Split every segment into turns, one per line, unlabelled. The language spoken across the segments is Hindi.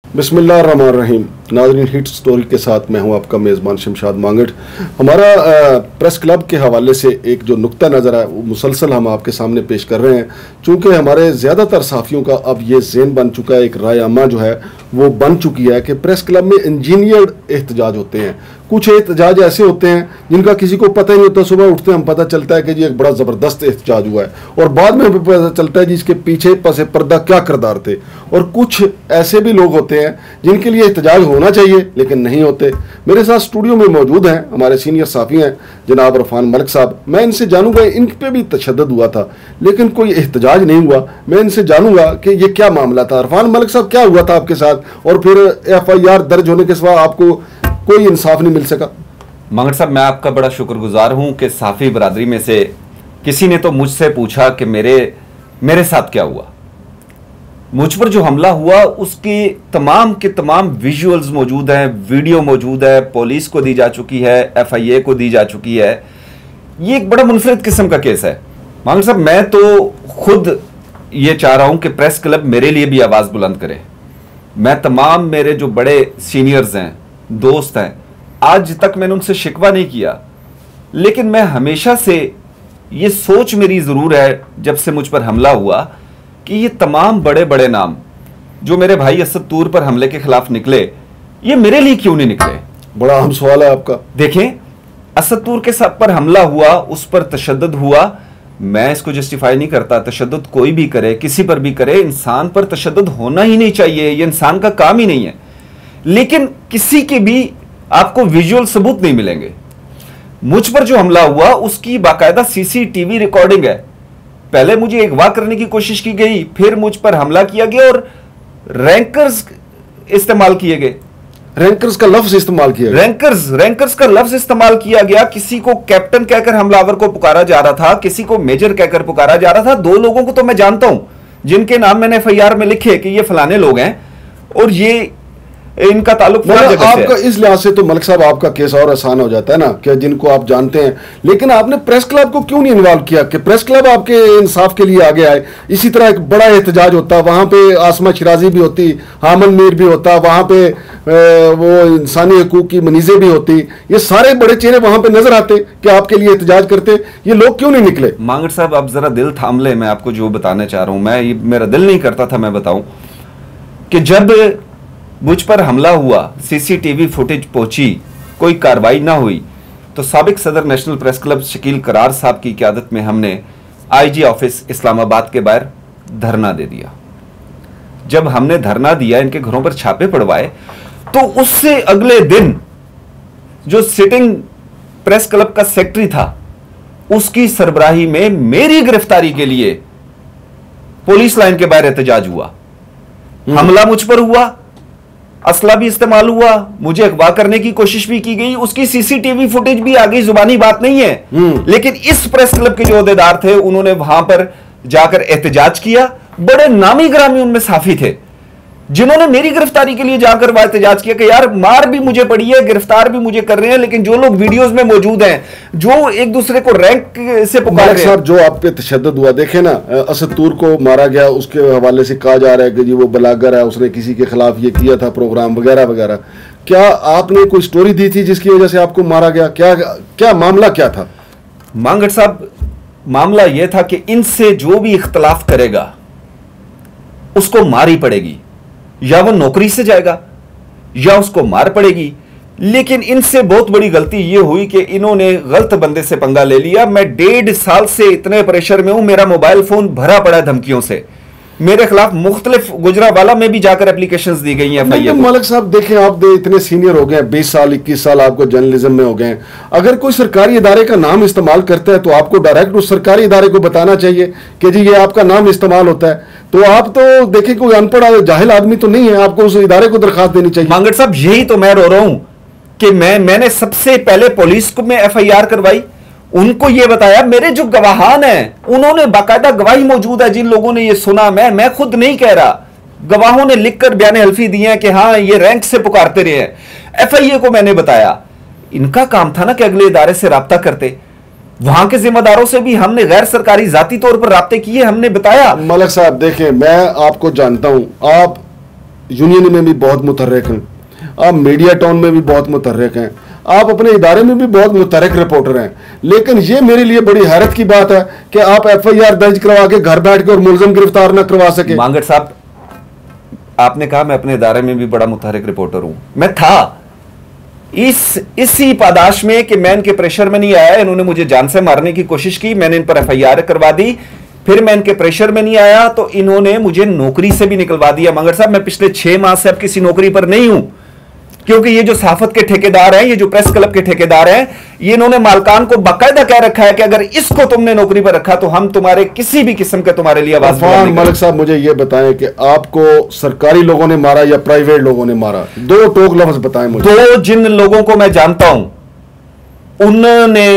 बिस्मिल्लाहिर्रहमानिर्रहीम। नाज़रीन, हिट स्टोरी के साथ मैं हूं आपका मेज़बान शमशाद मांगट। हमारा प्रेस क्लब के हवाले से एक जो नुक्ता नज़र है वो मुसलसल हम आपके सामने पेश कर रहे हैं। चूँकि हमारे ज़्यादातर साफ़ियों का अब ये ज़हन बन चुका है, एक राय आमा जो है वो बन चुकी है कि प्रेस क्लब में इंजीनियर्ड एहतजाज होते हैं। कुछ एहतजाज ऐसे होते हैं जिनका किसी को पता ही नहीं होता। सुबह उठते हम पता चलता है कि जी एक बड़ा ज़बरदस्त एहतजाज हुआ है, और बाद में हमें पता चलता है जी इसके पीछे पसे पर्दा क्या किरदार थे। और कुछ ऐसे भी लोग होते हैं जिनके लिए एहतजाज होना चाहिए लेकिन नहीं होते। मेरे साथ स्टूडियो में मौजूद हैं हमारे सीनियर साफ़ी हैं जनाब इरफान मलिक साहब। मैं इनसे जानूंगा, इन पे भी तशद्दुद हुआ था लेकिन कोई एहतजाज नहीं हुआ। मैं इनसे जानूंगा कि ये क्या मामला था। इरफान मलिक साहब, क्या हुआ था आपके साथ, और फिर FIR दर्ज होने के सिवा आपको कोई इंसाफ नहीं मिल सका?
मांगट साहब, मैं आपका बड़ा शुक्रगुजार हूं कि साफ़ी बरादरी में से किसी ने तो मुझसे पूछा कि मेरे साथ क्या हुआ। मुझ पर जो हमला हुआ उसकी तमाम के तमाम विजुअल्स मौजूद हैं, वीडियो मौजूद है, पुलिस को दी जा चुकी है, FIA को दी जा चुकी है। ये एक बड़ा मुनफरिद किस्म का केस है। मांगट साहब, मैं तो खुद ये चाह रहा हूं कि प्रेस क्लब मेरे लिए भी आवाज़ बुलंद करे। मैं तमाम मेरे जो बड़े सीनियर्स हैं, दोस्त हैं, आज तक मैंने उनसे शिकवा नहीं किया, लेकिन मैं हमेशा से ये सोच मेरी ज़रूर है जब से मुझ पर हमला हुआ कि ये तमाम बड़े बड़े नाम जो मेरे भाई असद तूर पर हमले के खिलाफ निकले, ये मेरे लिए क्यों नहीं निकले?
बड़ा अहम सवाल है आपका।
देखें, असद तूर के साथ पर हमला हुआ, उस पर तशद्दुद हुआ। मैं इसको जस्टिफाई नहीं करता। तशद्दुद कोई भी करे, किसी पर भी करे, इंसान पर तशद्दुद होना ही नहीं चाहिए, ये इंसान का काम ही नहीं है। लेकिन किसी के भी आपको विजुअल सबूत नहीं मिलेंगे। मुझ पर जो हमला हुआ उसकी बाकायदा CCTV रिकॉर्डिंग है। पहले मुझे अगवा करने की कोशिश की गई, फिर मुझ पर हमला किया गया और रैंकर्स इस्तेमाल किए गए।
रैंकर्स का लफ्ज इस्तेमाल किया गया।
रैंकर्स का लफ्ज इस्तेमाल किया गया। किसी को कैप्टन कहकर हमलावर को पुकारा जा रहा था, किसी को मेजर कहकर पुकारा जा रहा था। 2 लोगों को तो मैं जानता हूं जिनके नाम मैंने FIR में लिखे कि ये फलाने लोग हैं और ये इनका ताल्लुक
आपका इस लिहाज से तो मलिक साहब आपका केस और आसान हो जाता है ना कि जिनको आप जानते हैं। लेकिन आपने प्रेस क्लब को क्यों नहीं इन्वॉल्व किया कि प्रेस क्लब आपके इंसाफ के लिए आगे आए? इसी तरह एक बड़ा एहतजाज होता, वहां पे आसमा शिराजी भी होती, हामन मीर भी होता, वहां पे वो इंसानी हकूक की मनीजे भी होती, ये सारे बड़े चेहरे वहां पे नजर आते कि आपके लिए एहतजाज करते। ये लोग क्यों नहीं निकले?
मांगट साहब, आप जरा दिल थाम ले। मैं आपको जो बताना चाह रहा हूं, मेरा दिल नहीं करता था मैं बताऊं कि जब मुझ पर हमला हुआ, CCTV फुटेज पहुंची, कोई कार्रवाई ना हुई, तो साबिक सदर नेशनल प्रेस क्लब शकील करार साहब की क़यादत में हमने IG ऑफिस इस्लामाबाद के बाहर धरना दे दिया। जब हमने धरना दिया, इनके घरों पर छापे पड़वाए, तो उससे अगले दिन जो सिटिंग प्रेस क्लब का सेक्रेटरी था उसकी सरबराही में मेरी गिरफ्तारी के लिए पुलिस लाइन के बाहर एहतजाज हुआ। हमला मुझ पर हुआ, असला भी इस्तेमाल हुआ, मुझे अगवा करने की कोशिश भी की गई, उसकी CCTV फुटेज भी आ गई। जुबानी बात नहीं है, लेकिन इस प्रेस क्लब के जो अहदेदार थे उन्होंने वहां पर जाकर एहतजाज किया। बड़े नामी ग्रामी उनमें साफी थे जिन्होंने मेरी गिरफ्तारी के लिए जाकर वह एहतजाज किया कि यार मार भी मुझे पड़ी है, गिरफ्तार भी मुझे कर रहे हैं, लेकिन जो लोग वीडियोस में मौजूद हैं, जो एक दूसरे को रैंक से पुकार रहे हैं।
साहब, जो आप पे तशद्दुद हुआ, देखे ना, असद तूर को मारा गया, उसके हवाले से कहा जा रहा है कि जी वो बलागर है, उसने किसी के खिलाफ ये किया था प्रोग्राम वगैरह वगैरह। क्या आपने कोई स्टोरी दी थी जिसकी वजह से आपको मारा गया? क्या मामला क्या था?
मांगट साहब, मामला यह था कि इनसे जो भी इख्तलाफ करेगा उसको मार ही पड़ेगी, या वो नौकरी से जाएगा या उसको मार पड़ेगी। लेकिन इनसे बहुत बड़ी गलती यह हुई कि इन्होंने गलत बंदे से पंगा ले लिया। मैं 1.5 साल से इतने प्रेशर में हूं, मेरा मोबाइल फोन भरा पड़ा है धमकियों से। मेरे खिलाफ मुख्तलिफ गुजरावाला में भी जाकर एप्लीकेशंस दी गई हैं।
मलिक साहब, देखें, आप इतने सीनियर हो गए, 20 साल 21 साल आपको जर्नलिज्म में हो गए। अगर कोई सरकारी इदारे का नाम इस्तेमाल करता है तो आपको डायरेक्ट उस सरकारी इदारे को बताना चाहिए कि जी ये आपका नाम इस्तेमाल होता है। तो आप तो देखें, कोई अनपढ़ जाहिल आदमी तो नहीं है, आपको उस इदारे को दरखास्त देनी चाहिए।
मांगट साहब, यही तो मैं रो रहा हूं कि मैंने सबसे पहले पुलिस को में FIR करवाई, उनको ये बताया। मेरे जो गवाहान हैं उन्होंने बाकायदा गवाही मौजूद है, जिन लोगों ने ये सुना, मैं खुद नहीं कह रहा, गवाहों ने लिखकर बयान हल्फी दिए हैं कि हाँ ये रैंक से पुकारते रहे हैं। FIA को मैंने बताया। इनका काम था ना कि अगले इदारे से राब्ता करते। वहां के जिम्मेदारों से भी हमने गैर सरकारी जाती तौर पर राब्ते किए, हमने बताया।
मलिक साहब, देखें, मैं आपको जानता हूं, आप यूनियन में भी बहुत मुतहर्रिक हैं, आप मीडिया टाउन में भी बहुत मुतहर्रिक हैं, आप अपने इदारे में भी बहुत मुतहर्रिक रिपोर्टर हैं, लेकिन ये मेरे लिए बड़ी हैरत की बात है कि आप FIR दर्ज करवा के घर बैठ के और मुलजिम गिरफ्तार न करवा सके।
मांगट साहब, आपने कहा मैं अपने इदारे में भी बड़ा मुतहर्रिक रिपोर्टर हूं, मैं था इसी पादाश में कि मैं इनके प्रेशर में नहीं आया, इन्होंने मुझे जान से मारने की कोशिश की, मैंने इन पर FIR करवा दी, फिर मैं इनके प्रेशर में नहीं आया तो इन्होंने मुझे नौकरी से भी निकलवा दिया। मांगट साहब, मैं पिछले 6 माह से अब किसी नौकरी पर नहीं हूं, क्योंकि ये जो सहाफत के ठेकेदार हैं, ये जो प्रेस क्लब के ठेकेदार हैं, ये इन्होंने मालकान को बाकायदा कह रखा है कि अगर इसको तुमने नौकरी पर रखा तो हम तुम्हारे किसी भी किस्म के तुम्हारे लिए आवाज
इरफान मलिक साहब, मुझे ये बताएं कि आपको सरकारी लोगों ने मारा या प्राइवेट लोगों ने मारा? 2 टोक लफ्ज बताएं मुझे।
2 जिन लोगों को मैं जानता हूं उन्होंने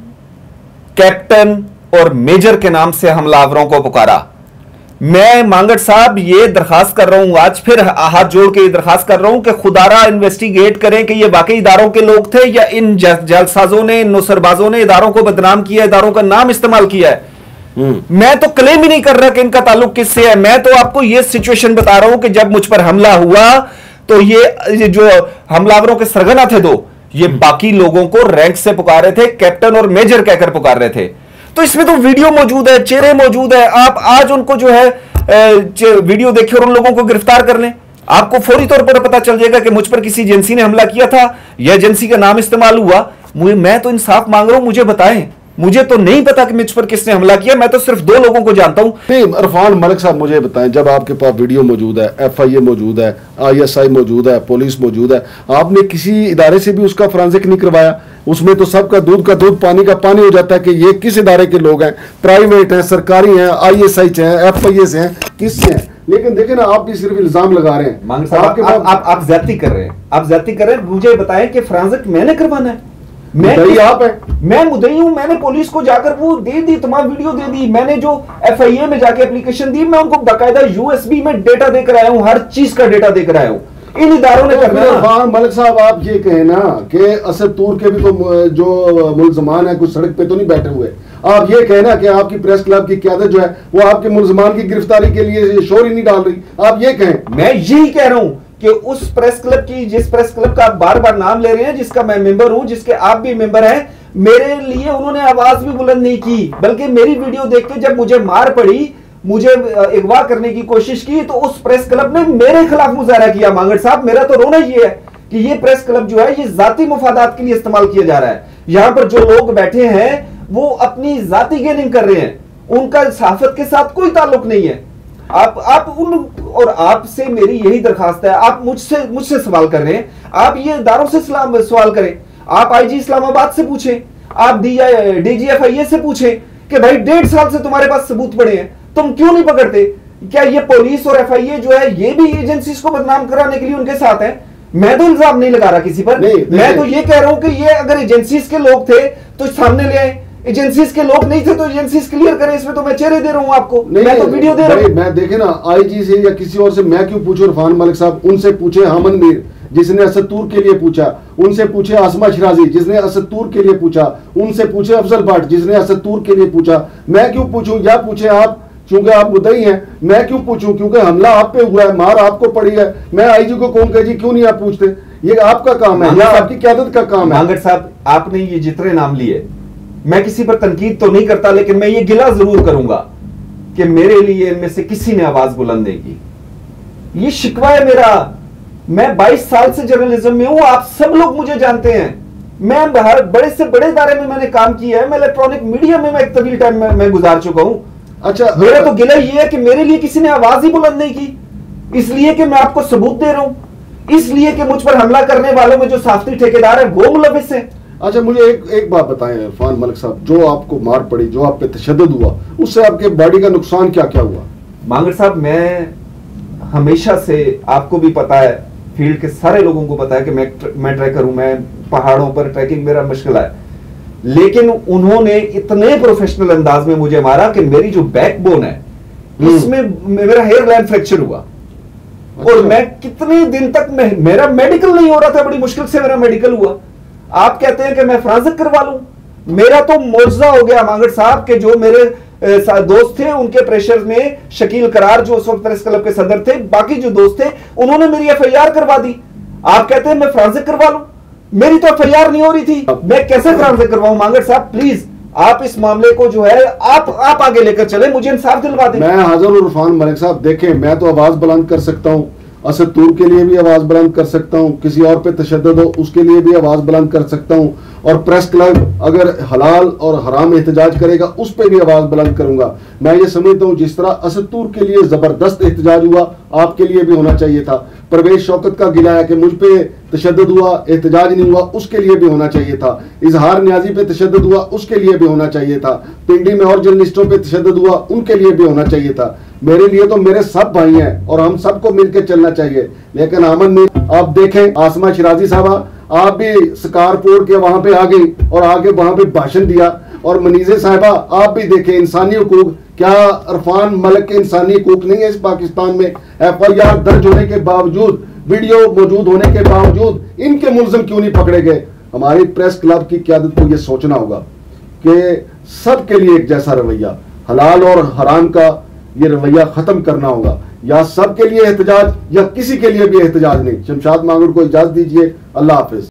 कैप्टन और मेजर के नाम से हमलावरों को पुकारा। मैं मांगट साहब ये दरखास्त कर रहा हूं, आज फिर हाथ जोड़ के ये दरखास्त कर रहा हूं कि खुदारा इन्वेस्टिगेट करें कि ये वाकई इदारों के लोग थे या इन जलसाजों ने, इन नुसरबाजों ने इदारों को बदनाम किया, इदारों का नाम इस्तेमाल किया है। मैं तो क्लेम ही नहीं कर रहा कि इनका ताल्लुक किससे है, मैं तो आपको ये सिचुएशन बता रहा हूं कि जब मुझ पर हमला हुआ तो ये जो हमलावरों के सरगना थे 2, ये बाकी लोगों को रैंक से पुकार रहे थे, कैप्टन और मेजर कहकर पुकार रहे थे। तो इसमें तो वीडियो मौजूद है, चेहरे मौजूद है, आप आज उनको जो है वीडियो देखिए और उन लोगों को गिरफ्तार कर लें, आपको फौरी तौर पर पता चल जाएगा कि मुझ पर किसी एजेंसी ने हमला किया था या एजेंसी का नाम इस्तेमाल हुआ। मैं तो इंसाफ मांग रहा हूं, मुझे बताएं, मुझे तो नहीं पता कि मुझ पर किसने हमला किया, मैं तो सिर्फ 2 लोगों को जानता हूं।
नहीं, इरफान मलिक साहब मुझे बताएं, जब आपके पास वीडियो मौजूद है, FIA मौजूद है, ISI मौजूद है, पुलिस मौजूद है, आपने किसी इदारे से भी उसका फोरेंसिक नहीं करवाया? उसमें तो सबका दूध का दूध पानी का पानी हो जाता है कि ये किस इदारे के लोग हैं, प्राइवेट हैं, सरकारी हैं, ISI से हैं, FIA से हैं, किससे हैं? लेकिन देखें ना, आप भी सिर्फ इल्जाम लगा रहे हैं।
आप ज्यादती कर रहे हैं, आप ज्यादती कर रहे हैं। मुझे बताएं कि फोरेंसिक मैंने करवाना है? मैं मुद्दई हूं, मैंने पुलिस को जाकर वो दे दी, तमाम वीडियो दे दी, मैंने जो FIA में जाके एप्लीकेशन दी, मैं उनको बाकायदा USB में डेटा देकर आया हूं, हर चीज का डेटा देकर आया हूं। इन इदारों ने करना है।
इरफान मलिक साहब, आप ये कहें ना कि असद तूर के भी तो जो मुलजमान है कुछ सड़क पे तो नहीं बैठे हुए, आप ये कहना कि आपकी प्रेस क्लब की क़यादत जो है वो आपके मुलजमान की गिरफ्तारी के लिए शोर ही नहीं डाल रही, आप ये कहें।
मैं यही कह रहा हूं कि उस प्रेस क्लब की, जिस प्रेस क्लब का आप बार बार नाम ले रहे हैं, जिसका मैं मेंबर हूं, जिसके आप भी मेंबर हैं, मेरे लिए उन्होंने आवाज भी बुलंद नहीं की, बल्कि मेरी वीडियो देख के जब मुझे मार पड़ी, मुझे अगवा करने की कोशिश की, तो उस प्रेस क्लब ने मेरे खिलाफ मुजाहरा किया। मांगट साहब, मेरा तो रोना ये है कि ये प्रेस क्लब जो है ये जाती मुफादात के लिए इस्तेमाल किया जा रहा है। यहां पर जो लोग बैठे हैं वो अपनी जाती गेनिंग कर रहे हैं, उनका सहाफत के साथ कोई ताल्लुक नहीं है। आप उन और आपसे मेरी यही दरखास्त है, आप मुझसे सवाल कर रहे हैं, आप ये इदारों से सवाल करें, आप IG इस्लामाबाद से पूछें, आप DG FIA से पूछें कि भाई 1.5 साल से तुम्हारे पास सबूत पड़े हैं, तुम क्यों नहीं पकड़ते? क्या ये पुलिस और FIA जो है ये भी एजेंसीज को बदनाम कराने के लिए उनके साथ है? मैं तो इल्जाम नहीं लगा रहा किसी पर, मैं तो ये कह रहा हूं कि ये अगर एजेंसीज के लोग थे तो सामने ले आए, एजेंसीज के लोग नहीं थे तो एजेंसीज क्लियर करें। इसमें तो मैं चेहरे दे रहा हूं आपको, मैं तो वीडियो दे रहा हूं।
मैं देखे ना IG से या किसी और से मैं क्यों पूछूं इरफान मलिक साहब? उनसे पूछे हामद मीर जिसने असद तूर के लिए पूछा, उनसे पूछे आसमा शिराजी जिसने असद तूर के लिए पूछा, उनसे पूछे अफजल भट्ट जिसने असद तूर के लिए पूछा। मैं क्यों पूछूं? या पूछे आप, क्योंकि आप मुद्दई हैं। मैं क्यों पूछूं? क्योंकि हमला आप पे हुआ है, मार आपको पड़ी है। मैं IG को कौन कहे जी क्यों नहीं आप पूछते? ये आपका काम है या आपकी क़यादत का काम है?
मांगट साहब, आपने ये जितने नाम लिए, मैं किसी पर तनकीद तो नहीं करता, लेकिन मैं ये गिला जरूर करूंगा कि मेरे लिए इनमें से किसी ने आवाज बुलंद नहीं की। ये शिकवा है मेरा। मैं 22 साल से जर्नलिज्म में हूं, आप सब लोग मुझे जानते हैं। मैं बड़े से बड़े इदारे में मैंने काम किया है, मैं इलेक्ट्रॉनिक मीडिया में मैं एक तवील टाइम में गुजार चुका हूं।
अच्छा,
मेरा तो गिला ये है कि मेरे लिए किसी ने आवाज ही बुलंद नहीं की, इसलिए कि मैं आपको सबूत दे रहा हूं, इसलिए कि मुझ पर हमला करने वालों में जो साफ्ती ठेकेदार है वो मुलविस है।
अच्छा, मुझे एक बात बताएं इरफान मलिक साहब, जो आपको मार पड़ी, जो आप पे तशद्दुद हुआ, उससे आपके बॉडी का नुकसान क्या क्या हुआ?
मांगट साहब, मैं हमेशा से, आपको भी पता है, फील्ड के सारे लोगों को पता है कि मैं ट्रैकर हूं, मैं पहाड़ों पर ट्रैकिंग मेरा मुश्किल है, लेकिन उन्होंने इतने प्रोफेशनल अंदाज में मुझे मारा कि मेरी जो बैकबोन है इसमें मेरा हेयर लाइन फ्रैक्चर हुआ। अच्छा। और मैं कितने दिन तक मेरा मेडिकल नहीं हो रहा था, बड़ी मुश्किल से मेरा मेडिकल हुआ। आप कहते हैं कि मैं फोरेंसिक करवा लूं, मेरा तो मोर्जा हो गया मांगट साहब के जो मेरे दोस्त थे उनके प्रेशर में, शकील करार जो उस वक्त प्रेस क्लब के सदर थे, बाकी जो दोस्त थे, उन्होंने मेरी एफआईआर करवा दी। आप कहते हैं मैं फ्रांसिक करवा लूं, मेरी तो एफआईआर नहीं हो रही थी, मैं कैसे फ्रांसिक करवाऊं? मांगड़ साहब प्लीज आप इस मामले को जो है आप आगे लेकर चले, मुझे इंसाफ दिलवा दें।
मैं हाजिर हूं इरफान मलिक साहब, देखें मैं तो आवाज बुलंद कर सकता हूं, असद तूर के लिए भी आवाज बुलंद कर सकता हूं, किसी और पे तशद्दुद हो उसके लिए भी आवाज बुलंद कर सकता हूं, और प्रेस क्लब अगर हलाल और हराम एहतजाज करेगा उस पर भी आवाज बुलंद करूंगा। मैं ये समझता हूं जिस तरह असद तूर के लिए जबरदस्त एहतजाज हुआ, आपके लिए भी होना चाहिए था। परवेज शौकत का गिला है कि मुझ पे तशद्दुद हुआ, एहतजाज नहीं हुआ, उसके लिए भी होना चाहिए था। इजहार न्याजी पे तशद्दुद हुआ, उसके लिए भी होना चाहिए था। पिंडी में और जर्नलिस्टों पे तशद्दुद हुआ, उनके लिए भी होना चाहिए था। मेरे लिए तो मेरे सब भाई हैं और हम सबको मिलकर चलना चाहिए। लेकिन आमन में आप देखें, आसमा शिराजी साहबा आप भी स्कारपोर के वहां पे आ गई और आगे वहां पे भाषण दिया, और मनीजे साहिबा आप भी देखें इंसानी हुकूक, क्या इरफान मलिक के इंसानी हुकूक नहीं है इस पाकिस्तान में? एफआईआर दर्ज होने के बावजूद, वीडियो मौजूद होने के बावजूद इनके मुलजिम क्यों नहीं पकड़े गए? हमारी प्रेस क्लब की क्यादत को यह सोचना होगा कि सबके लिए एक जैसा रवैया, हलाल और हराम का ये रवैया खत्म करना होगा। या सबके लिए एहतजाज या किसी के लिए भी एहतजाज नहीं। शमशाद मांगड़ को इजाजत दीजिए। अल्लाह हाफिज।